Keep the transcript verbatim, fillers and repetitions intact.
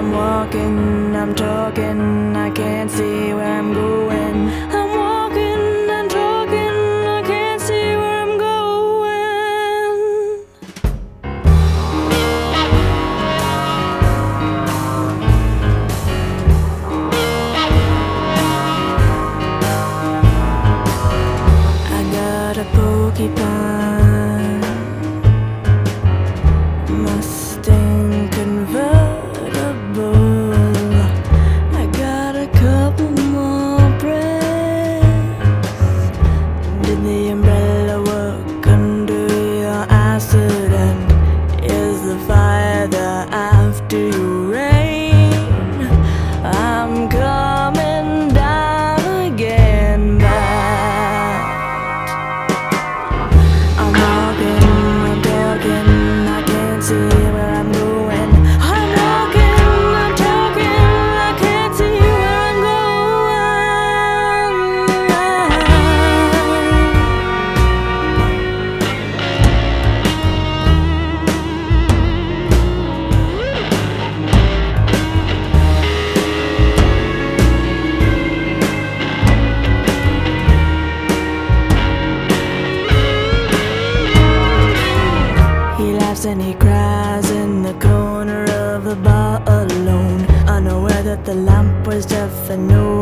I'm walking, I'm talking, I can't see where I'm going. I'm walking, I'm talking, I can't see where I'm going. I got a porcupine Mustang convertible. I got a couple more breaths. Did the umbrella work under your acid? And is the fire there after you rain? I'm coming down again, but I'm walking, I'm talking, I can't see where I'm going. I'm walking, I'm talking, I can't see where I'm He laughs and he cries in the corner of the bar alone, unaware that the lamp was deaf and no